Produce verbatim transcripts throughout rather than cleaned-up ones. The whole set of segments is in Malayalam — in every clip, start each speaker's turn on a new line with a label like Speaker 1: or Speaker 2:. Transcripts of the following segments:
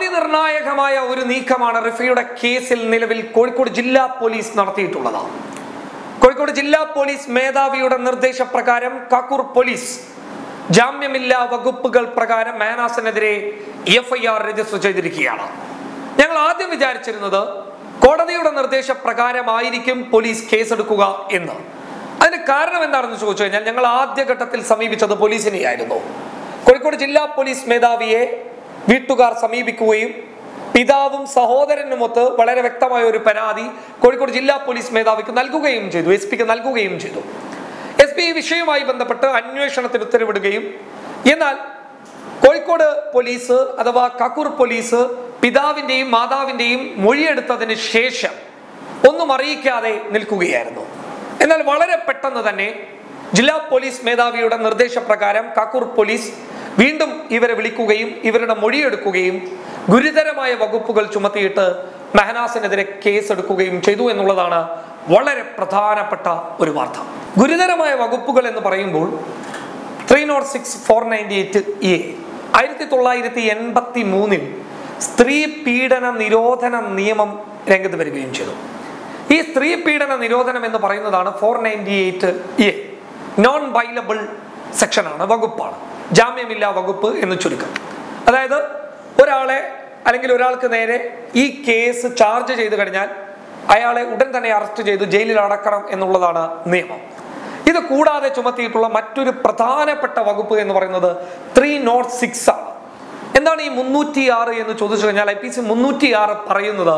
Speaker 1: അതിനിർണായകമായ ഒരു നീക്കമാണ് റിഫയുടെ കേസിൽ നിലവിൽ കോഴിക്കോട് ജില്ലാ പോലീസ് നടത്തിയിട്ടുള്ളത്. കോഴിക്കോട് ജില്ലാ പോലീസ് മേധാവിയുടെ നിർദ്ദേശപ്രകാരം കാക്കൂർ പോലീസ് ജാമ്യമില്ലാ വകുപ്പുകൾ പ്രകാരം മെഹനാസിനെതിരെ എഫ് ഐ ആർ രജിസ്റ്റർ ചെയ്തിരിക്കുകയാണ്. ഞങ്ങൾ ആദ്യം വിചാരിച്ചിരുന്നത് കോടതിയുടെ നിർദ്ദേശപ്രകാരമായിരിക്കും പോലീസ് കേസെടുക്കുക എന്ന്. അതിന് കാരണം എന്താണെന്ന് ചോദിച്ചു കഴിഞ്ഞാൽ ഞങ്ങൾ ആദ്യഘട്ടത്തിൽ സമീപിച്ചത് പോലീസിനെയായിരുന്നു. കോഴിക്കോട് ജില്ലാ പോലീസ് മേധാവിയെ വീട്ടുകാർ സമീപിക്കുകയും പിതാവും സഹോദരനുമൊത്ത് വളരെ വ്യക്തമായ ഒരു പരാതി കോഴിക്കോട് ജില്ലാ പോലീസ് മേധാവിക്ക് നൽകുകയും ചെയ്തു, എസ് പിക്ക് നൽകുകയും ചെയ്തു. എസ് പി ഈ വിഷയവുമായി ബന്ധപ്പെട്ട് അന്വേഷണത്തിന് ഉത്തരവിടുകയും, എന്നാൽ കോഴിക്കോട് പോലീസ് അഥവാ കാക്കൂർ പോലീസ് പിതാവിന്റെയും മാതാവിന്റെയും മൊഴിയെടുത്തതിന് ശേഷം ഒന്നും അറിയിക്കാതെ നിൽക്കുകയായിരുന്നു. എന്നാൽ വളരെ പെട്ടെന്ന് തന്നെ ജില്ലാ പോലീസ് മേധാവിയുടെ നിർദ്ദേശപ്രകാരം കാക്കൂർ പോലീസ് വീണ്ടും ഇവരെ വിളിക്കുകയും ഇവരുടെ മൊഴിയെടുക്കുകയും ഗുരുതരമായ വകുപ്പുകൾ ചുമത്തിയിട്ട് മെഹനാസിനെതിരെ കേസെടുക്കുകയും ചെയ്തു എന്നുള്ളതാണ് വളരെ പ്രധാനപ്പെട്ട ഒരു വാർത്ത. ഗുരുതരമായ വകുപ്പുകൾ എന്ന് പറയുമ്പോൾ three nought six four ninety eight A ആയിരത്തി തൊള്ളായിരത്തി എൺപത്തി മൂന്നിൽ സ്ത്രീ പീഡന നിരോധന നിയമം രംഗത്ത് വരികയും ചെയ്തു. ഈ സ്ത്രീ പീഡന നിരോധനം എന്ന് പറയുന്നതാണ് four ninety eight A. Non bailable സെക്ഷനാണ്, വകുപ്പാണ്, ജാമ്യമില്ലാ വകുപ്പ് എന്ന് ചുരുക്കം. അതായത് ഒരാളെ അല്ലെങ്കിൽ ഒരാൾക്ക് നേരെ ഈ കേസ് ചാർജ് ചെയ്തു കഴിഞ്ഞാൽ അയാളെ ഉടൻ തന്നെ അറസ്റ്റ് ചെയ്ത് ജയിലിൽ അടക്കണം എന്നുള്ളതാണ് നിയമം. ഇത് കൂടാതെ ചുമത്തിയിട്ടുള്ള മറ്റൊരു പ്രധാനപ്പെട്ട വകുപ്പ് എന്ന് പറയുന്നത് ത്രീ നോട്ട് സിക്സ് ആണ്. എന്താണ് ഈ മുന്നൂറ്റി ആറ് എന്ന് ചോദിച്ചു കഴിഞ്ഞാൽ ഐ പി സി മുന്നൂറ്റി ആറ് പറയുന്നത്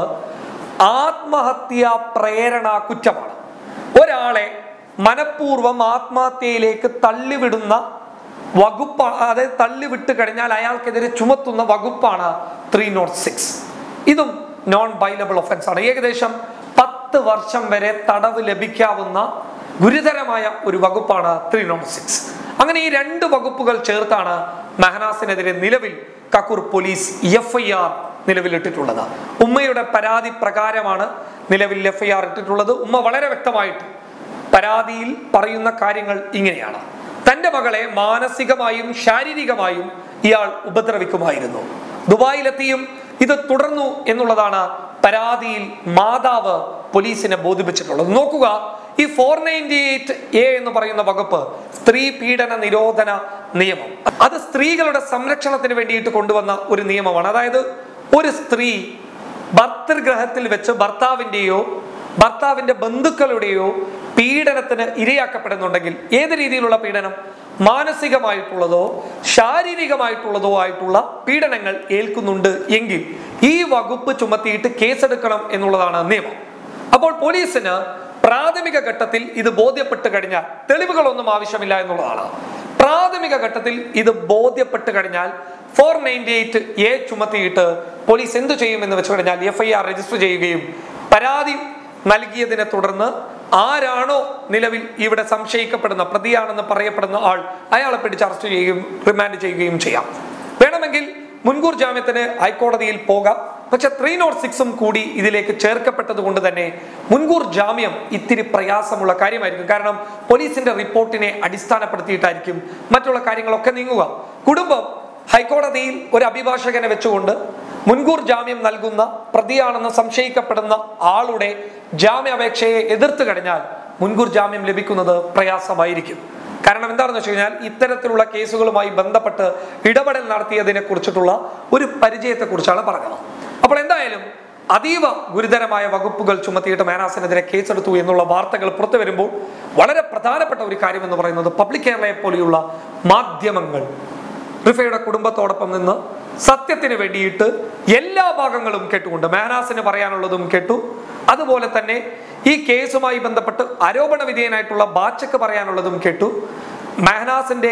Speaker 1: ആത്മഹത്യാ പ്രേരണ കുറ്റമാണ്. ഒരാളെ മനഃപൂർവ്വം ആത്മഹത്യയിലേക്ക് തള്ളിവിടുന്ന വകുപ്പാണ്, അതായത് തള്ളിവിട്ട് കഴിഞ്ഞാൽ അയാൾക്കെതിരെ ചുമത്തുന്ന വകുപ്പാണ് ത്രീ നോട്ട് സിക്സ്. ഇതും നോൺ ബൈലബിൾ ഒഫൻസ് ആണ്. ഏകദേശം പത്ത് വർഷം വരെ തടവ് ലഭിക്കാവുന്ന ഗുരുതരമായ ഒരു വകുപ്പാണ് ത്രീ നോട്ട് സിക്സ്. അങ്ങനെ ഈ രണ്ട് വകുപ്പുകൾ ചേർത്താണ് മെഹനാസിനെതിരെ നിലവിൽ Kakkur police F I R നിലവിലിട്ടിട്ടുള്ളത്. ഉമ്മയുടെ പരാതി പ്രകാരമാണ് നിലവിൽ എഫ് ഐ ആർ ഇട്ടിട്ടുള്ളത്. ഉമ്മ വളരെ വ്യക്തമായിട്ട് പരാതിയിൽ പറയുന്ന കാര്യങ്ങൾ ഇങ്ങനെയാണ്: തന്റെ മകളെ മാനസികമായും ശാരീരികമായും ഇയാൾ ഉപദ്രവിക്കുമായിരുന്നു. ദുബായിലെത്തിയും ഇത് തുടർന്നു എന്നുള്ളതാണ് പരാതിയിൽ മാതാവ് പോലീസിനെ ബോധിപ്പിച്ചിട്ടുള്ളത്. നോക്കുക, ഈ ഫോർ നയൻറ്റി എയ്റ്റ് എ എന്ന് പറയുന്ന വകുപ്പ് സ്ത്രീ പീഡന നിരോധന നിയമം, അത് സ്ത്രീകളുടെ സംരക്ഷണത്തിന് വേണ്ടിയിട്ട് കൊണ്ടുവന്ന ഒരു നിയമമാണ്. അതായത് ഒരു സ്ത്രീ ഭർതൃഗ്രഹത്തിൽ വെച്ച് ഭർത്താവിൻ്റെയോ ഭർത്താവിന്റെ ബന്ധുക്കളുടെയോ പീഡനത്തിന് ഇരയാക്കപ്പെടുന്നുണ്ടെങ്കിൽ, ഏത് രീതിയിലുള്ള പീഡനം, മാനസികമായിട്ടുള്ളതോ ശാരീരികമായിട്ടുള്ളതോ ആയിട്ടുള്ള പീഡനങ്ങൾ ഏൽക്കുന്നുണ്ട് എങ്കിൽ ഈ വകുപ്പ് ചുമത്തിയിട്ട് കേസെടുക്കണം എന്നുള്ളതാണ് നിയമം. അപ്പോൾ പോലീസിന് പ്രാഥമിക ഘട്ടത്തിൽ ഇത് ബോധ്യപ്പെട്ട് കഴിഞ്ഞാൽ, തെളിവുകളൊന്നും ആവശ്യമില്ല എന്നുള്ളതാണ്, പ്രാഥമിക ഘട്ടത്തിൽ ഇത് ബോധ്യപ്പെട്ട് കഴിഞ്ഞാൽ ഫോർ നയൻറ്റി എയ്റ്റ് എ ചുമത്തിയിട്ട് പോലീസ് എന്തു ചെയ്യുമെന്ന് വെച്ച് കഴിഞ്ഞാൽ എഫ് ഐ ആർ രജിസ്റ്റർ ചെയ്യുകയും പരാതി നൽകിയതിനെ തുടർന്ന് ആരാണോ നിലവിൽ ഇവിടെ സംശയിക്കപ്പെടുന്ന പ്രതിയാണെന്ന് പറയപ്പെടുന്ന ആൾ, അയാളെ പിടിച്ച് അറസ്റ്റ് ചെയ്യുകയും റിമാൻഡ് ചെയ്യുകയും ചെയ്യാം. വേണമെങ്കിൽ മുൻകൂർ ജാമ്യത്തിന് ഹൈക്കോടതിയിൽ പോകാം. പക്ഷെ ത്രീ നോട്ട് സിക്സും കൂടി ഇതിലേക്ക് ചേർക്കപ്പെട്ടത് കൊണ്ട് തന്നെ മുൻകൂർ ജാമ്യം ഇത്തിരി പ്രയാസമുള്ള കാര്യമായിരിക്കും. കാരണം പോലീസിന്റെ റിപ്പോർട്ടിനെ അടിസ്ഥാനപ്പെടുത്തിയിട്ടായിരിക്കും മറ്റുള്ള കാര്യങ്ങളൊക്കെ നീങ്ങുക. കുടുംബം ഹൈക്കോടതിയിൽ ഒരു അഭിഭാഷകനെ വെച്ചുകൊണ്ട് മുൻകൂർ ജാമ്യം നൽകുന്ന പ്രതിയാണെന്ന് സംശയിക്കപ്പെടുന്ന ആളുടെ ജാമ്യാപേക്ഷയെ എതിർത്ത് കഴിഞ്ഞാൽ മുൻകൂർ ജാമ്യം ലഭിക്കുന്നത് പ്രയാസമായിരിക്കും. കാരണം എന്താണെന്ന് വെച്ച് കഴിഞ്ഞാൽ ഇത്തരത്തിലുള്ള കേസുകളുമായി ബന്ധപ്പെട്ട് ഇടപെടൽ നടത്തിയതിനെ കുറിച്ചിട്ടുള്ള ഒരു പരിചയത്തെ കുറിച്ചാണ് പറഞ്ഞത്. അപ്പോൾ എന്തായാലും അതീവ ഗുരുതരമായ വകുപ്പുകൾ ചുമത്തിയിട്ട് മെഹനാസിനെതിരെ കേസെടുത്തു എന്നുള്ള വാർത്തകൾ പുറത്തു വരുമ്പോൾ വളരെ പ്രധാനപ്പെട്ട ഒരു കാര്യം എന്ന് പറയുന്നത് പബ്ലിക് കേരളയെ പോലെയുള്ള മാധ്യമങ്ങൾ റിഫയുടെ കുടുംബത്തോടൊപ്പം നിന്ന് സത്യത്തിന് വേണ്ടിയിട്ട് എല്ലാ ഭാഗങ്ങളും കേട്ടുകൊണ്ട് മെഹനാസിന് പറയാനുള്ളതും കേട്ടു, അതുപോലെ തന്നെ ഈ കേസുമായി ബന്ധപ്പെട്ട് ആരോപണ വിധേയനായിട്ടുള്ള ബാച്ചക്ക് പറയാനുള്ളതും കേട്ടു. മെഹനാസിന്റെ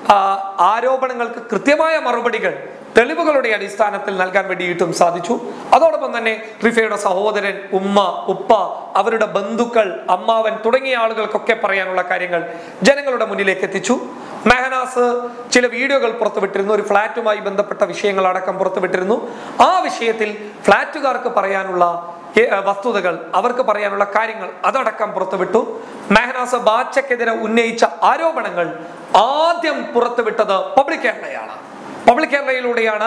Speaker 1: ആരോപണങ്ങൾക്ക് കൃത്യമായ മറുപടികൾ തെളിവുകളുടെ അടിസ്ഥാനത്തിൽ നൽകാൻ വേണ്ടിയിട്ടും സാധിച്ചു. അതോടൊപ്പം തന്നെ റിഫയുടെ സഹോദരൻ, ഉമ്മ, ഉപ്പ, അവരുടെ ബന്ധുക്കൾ, അമ്മാവൻ തുടങ്ങിയ ആളുകൾക്കൊക്കെ പറയാനുള്ള കാര്യങ്ങൾ ജനങ്ങളുടെ മുന്നിലേക്ക് എത്തിച്ചു. മെഹനാസ് ചില വീഡിയോകൾ പുറത്തുവിട്ടിരുന്നു, ഒരു ഫ്ലാറ്റുമായി ബന്ധപ്പെട്ട വിഷയങ്ങൾ അടക്കം പുറത്തുവിട്ടിരുന്നു. ആ വിഷയത്തിൽ ഫ്ലാറ്റുകാർക്ക് പറയാനുള്ള വസ്തുതകൾ, അവർക്ക് പറയാനുള്ള കാര്യങ്ങൾ അതടക്കം പുറത്തുവിട്ടു. മെഹനാസ് ബാച്ചക്കെതിരെ ഉന്നയിച്ച ആരോപണങ്ങൾ ആദ്യം പുറത്തുവിട്ടത് പബ്ലിക് കേരളയാണ്. പബ്ലിക് കേരളയിലൂടെയാണ്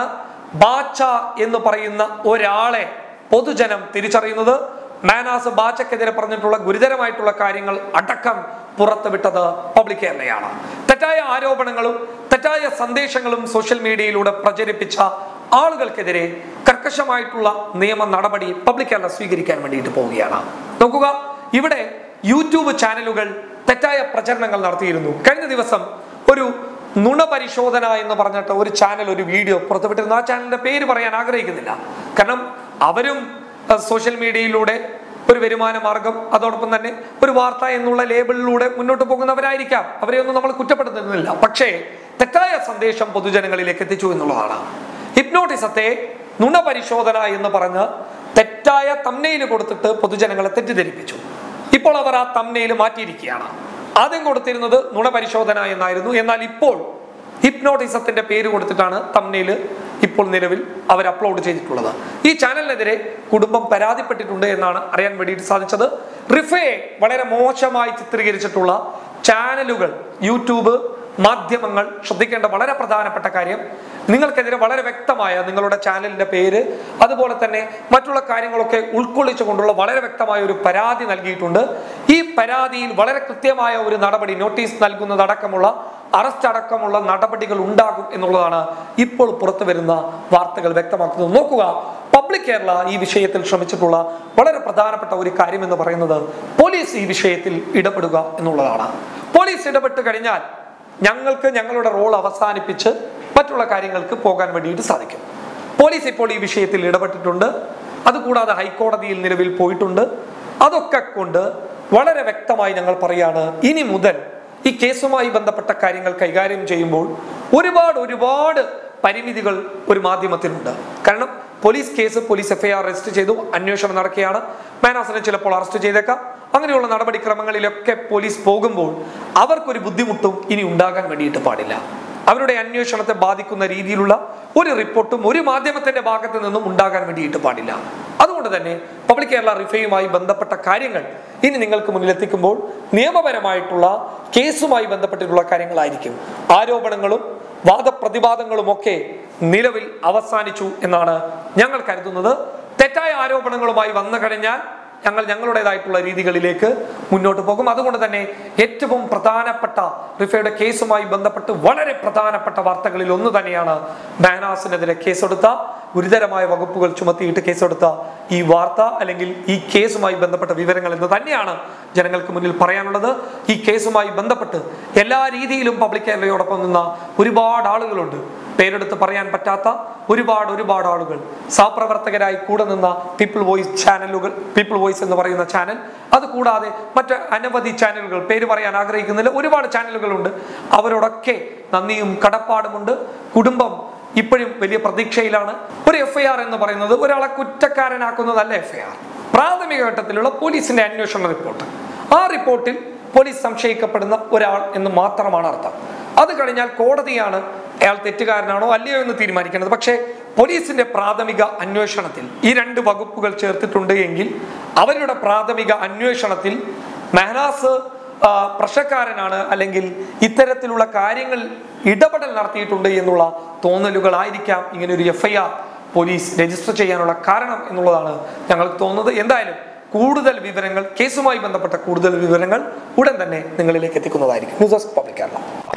Speaker 1: ബാച്ച എന്ന് പറയുന്ന ഒരാളെ പൊതുജനം തിരിച്ചറിയുന്നത് മാനാസ് ബാച്ചക്കെതിരെ പറഞ്ഞിട്ടുള്ള ഗുരുതരമായിട്ടുള്ള കാര്യങ്ങൾ അടക്കം പുറത്തുവിട്ടത് പബ്ലിക് കേരളയാണ്. തെറ്റായ ആരോപണങ്ങളും തെറ്റായ സന്ദേശങ്ങളും സോഷ്യൽ മീഡിയയിലൂടെ പ്രചരിപ്പിച്ച ആളുകൾക്കെതിരെ കർക്കശമായിട്ടുള്ള നിയമ നടപടി പബ്ലിക് കേരള സ്വീകരിക്കാൻ വേണ്ടിയിട്ട് പോവുകയാണ്. നോക്കുക, ഇവിടെ യൂട്യൂബ് ചാനലുകൾ തെറ്റായ പ്രചരണങ്ങൾ നടത്തിയിരുന്നു. കഴിഞ്ഞ ദിവസം ഒരു നുണ പരിശോധന എന്ന് പറഞ്ഞിട്ട് ഒരു ചാനൽ ഒരു വീഡിയോ പുറത്തുവിട്ടിരുന്നു. ആ ചാനലിന്റെ പേര് പറയാൻ ആഗ്രഹിക്കുന്നില്ല, കാരണം അവരും സോഷ്യൽ മീഡിയയിലൂടെ ഒരു വരുമാന മാർഗം, അതോടൊപ്പം തന്നെ ഒരു വാർത്ത എന്നുള്ള ലേബിളിലൂടെ മുന്നോട്ട് പോകുന്നവരായിരിക്കാം. അവരെയൊന്നും നമ്മൾ കുറ്റപ്പെടുത്തുന്നില്ല. പക്ഷേ തെറ്റായ സന്ദേശം പൊതുജനങ്ങളിലേക്ക് എത്തിച്ചു എന്നുള്ളതാണ്. ഹിപ്നോട്ടിസത്തെ നുണ പരിശോധന എന്ന് പറഞ്ഞ് തെറ്റായ തംനെയിൽ കൊടുത്തിട്ട് പൊതുജനങ്ങളെ തെറ്റിദ്ധരിപ്പിച്ചു. ഇപ്പോൾ അവർ ആ തംനെയിൽ മാറ്റിയിരിക്കുകയാണ്. ആദ്യം കൊടുത്തിരുന്നത് നുണ പരിശോധന എന്നായിരുന്നു. എന്നാൽ ഇപ്പോൾ ഹിപ്നോട്ടിസത്തിന്റെ പേര് കൊടുത്തിട്ടാണ് തംനെയിൽ ഇപ്പോൾ നിലവിൽ അവർ അപ്ലോഡ് ചെയ്തിട്ടുള്ളത്. ഈ ചാനലിനെതിരെ കുടുംബം പരാതിപ്പെട്ടിട്ടുണ്ട് എന്നാണ് അറിയാൻ വേണ്ടിയിട്ട് സാധിച്ചത്. റിഫയെ വളരെ മോശമായി ചിത്രീകരിച്ചിട്ടുള്ള ചാനലുകൾ, യൂട്യൂബ് മാധ്യമങ്ങൾ ശ്രദ്ധിക്കേണ്ട വളരെ പ്രധാനപ്പെട്ട കാര്യം, നിങ്ങൾക്കെതിരെ വളരെ വ്യക്തമായ നിങ്ങളുടെ ചാനലിന്റെ പേര്, അതുപോലെ തന്നെ മറ്റുള്ള കാര്യങ്ങളൊക്കെ ഉൾക്കൊള്ളിച്ചുകൊണ്ടുള്ള വളരെ വ്യക്തമായ ഒരു പരാതി നൽകിയിട്ടുണ്ട്. ഈ പരാതിയിൽ വളരെ കൃത്യമായ ഒരു നടപടി, നോട്ടീസ് നൽകുന്നതടക്കമുള്ള അറസ്റ്റ് അടക്കമുള്ള നടപടികൾ ഉണ്ടാകും എന്നുള്ളതാണ് ഇപ്പോൾ പുറത്തു വരുന്ന വാർത്തകൾ വ്യക്തമാക്കുന്നത്. നോക്കുക, പബ്ലിക് കേരള ഈ വിഷയത്തിൽ ശ്രമിച്ചിട്ടുള്ള വളരെ പ്രധാനപ്പെട്ട ഒരു കാര്യം എന്ന് പറയുന്നത് പോലീസ് ഈ വിഷയത്തിൽ ഇടപെടുക എന്നുള്ളതാണ്. പോലീസ് ഇടപെട്ട് കഴിഞ്ഞാൽ ഞങ്ങൾക്ക് ഞങ്ങളുടെ റോൾ അവസാനിപ്പിച്ച് മറ്റുള്ള കാര്യങ്ങൾക്ക് പോകാൻ വേണ്ടിയിട്ട് സാധിക്കും. പോലീസ് ഇപ്പോൾ ഈ വിഷയത്തിൽ ഇടപെട്ടിട്ടുണ്ട്. അതുകൂടാതെ ഹൈക്കോടതിയിൽ നിലവിൽ പോയിട്ടുണ്ട്. അതൊക്കെ കൊണ്ട് വളരെ വ്യക്തമായി ഞങ്ങൾ പറയാണ്, ഇനി മുതൽ ഈ കേസുമായി ബന്ധപ്പെട്ട കാര്യങ്ങൾ കൈകാര്യം ചെയ്യുമ്പോൾ ഒരുപാട് ഒരുപാട് പരിമിതികൾ ഒരു മാധ്യമത്തിനുണ്ട്. കാരണം police case, police FIR register ചെയ്തു, അന്വേഷണം നടക്കുകയാണ്. മാനാസിനെ ചിലപ്പോൾ അറസ്റ്റ് ചെയ്തേക്കാം. അങ്ങനെയുള്ള നടപടിക്രമങ്ങളിലൊക്കെ പോലീസ് പോകുമ്പോൾ അവർക്കൊരു ബുദ്ധിമുട്ടും ഇനി ഉണ്ടാകാൻ വേണ്ടിയിട്ട് പാടില്ല. അവരുടെ അന്വേഷണത്തെ ബാധിക്കുന്ന രീതിയിലുള്ള ഒരു റിപ്പോർട്ടും ഒരു മാധ്യമത്തിന്റെ ഭാഗത്ത് നിന്നും ഉണ്ടാകാൻ വേണ്ടിയിട്ട് പാടില്ല. അതുകൊണ്ട് തന്നെ പബ്ലിക് കേരള റിഫയുമായി ബന്ധപ്പെട്ട കാര്യങ്ങൾ ഇനി നിങ്ങൾക്ക് മുന്നിലെത്തിക്കുമ്പോൾ നിയമപരമായിട്ടുള്ള കേസുമായി ബന്ധപ്പെട്ടിട്ടുള്ള കാര്യങ്ങളായിരിക്കും. ആരോപണങ്ങളും വാദപ്രതിവാദങ്ങളും ഒക്കെ നിലവിൽ അവസാനിച്ചു എന്നാണ് ഞങ്ങൾ കരുതുന്നത്. തെറ്റായ ആരോപണങ്ങളുമായി വന്നു കഴിഞ്ഞാൽ ഞങ്ങൾ ഞങ്ങളുടേതായിട്ടുള്ള രീതികളിലേക്ക് മുന്നോട്ട് പോകും. അതുകൊണ്ട് തന്നെ ഏറ്റവും പ്രധാനപ്പെട്ട റിഫയുടെ കേസുമായി ബന്ധപ്പെട്ട് വളരെ പ്രധാനപ്പെട്ട വാർത്തകളിൽ ഒന്ന് തന്നെയാണ് മാനാസിനെതിരെ കേസെടുത്ത, ഗുരുതരമായ വകുപ്പുകൾ ചുമത്തിയിട്ട് കേസെടുത്ത ഈ വാർത്ത, അല്ലെങ്കിൽ ഈ കേസുമായി ബന്ധപ്പെട്ട വിവരങ്ങൾ എന്ന് തന്നെയാണ് ജനങ്ങൾക്ക് മുന്നിൽ പറയാനുള്ളത്. ഈ കേസുമായി ബന്ധപ്പെട്ട് എല്ലാ രീതിയിലും പബ്ലിക് കേരളയോടൊപ്പം നിന്ന ഒരുപാട് ആളുകളുണ്ട്. പേരെടുത്ത് പറയാൻ പറ്റാത്ത ഒരുപാട് ഒരുപാട് ആളുകൾ, സഹപ്രവർത്തകരായി കൂടെ നിന്ന പീപ്പിൾ വോയിസ് ചാനലുകൾ, പീപ്പിൾ വോയിസ് എന്ന് പറയുന്ന ചാനൽ, അതുകൂടാതെ മറ്റ് അനവധി ചാനലുകൾ, പേര് പറയാൻ ആഗ്രഹിക്കുന്നില്ല, ഒരുപാട് ചാനലുകളുണ്ട്. അവരോടൊക്കെ നന്ദിയും കടപ്പാടുമുണ്ട്. കുടുംബം ഇപ്പോഴും വലിയ പ്രതീക്ഷയിലാണ്. ഒരു എഫ്ഐആർ എന്ന് പറയുന്നത് ഒരാളെ കുറ്റക്കാരനാക്കുന്നതല്ല എഫ്ഐആർ. പ്രാഥമിക ഘട്ടത്തിലുള്ള പോലീസിന്റെ അന്വേഷണ റിപ്പോർട്ട്, ആ റിപ്പോർട്ടിൽ പോലീസ് സംശയിക്കപ്പെടുന്ന ഒരാൾ എന്ന് മാത്രമാണ് അർത്ഥം. അത് കഴിഞ്ഞാൽ കോടതിയാണ് അയാൾ തെറ്റുകാരനാണോ അല്ലയോ എന്ന് തീരുമാനിക്കേണ്ടത്. പക്ഷേ പോലീസിന്റെ പ്രാഥമിക അന്വേഷണത്തിൽ ഈ രണ്ട് വകുപ്പുകൾ ചേർത്തിട്ടുണ്ട് എങ്കിൽ അവരുടെ പ്രാഥമിക അന്വേഷണത്തിൽ മെഹനാസ് പ്രശ്നക്കാരനാണ്, അല്ലെങ്കിൽ ഇത്തരത്തിലുള്ള കാര്യങ്ങൾ ഇടപെടൽ നടത്തിയിട്ടുണ്ട് എന്നുള്ള തോന്നലുകളായിരിക്കാം ഇങ്ങനെ ഒരു എഫ്ഐആർ പോലീസ് രജിസ്റ്റർ ചെയ്യാനുള്ള കാരണം എന്നുള്ളതാണ് ഞങ്ങൾക്ക് തോന്നുന്നത്. എന്തായാലും കൂടുതൽ വിവരങ്ങൾ, കേസുമായി ബന്ധപ്പെട്ട കൂടുതൽ വിവരങ്ങൾ ഉടൻ തന്നെ നിങ്ങളിലേക്ക് എത്തിക്കുന്നതായിരിക്കും. News desk public Kerala.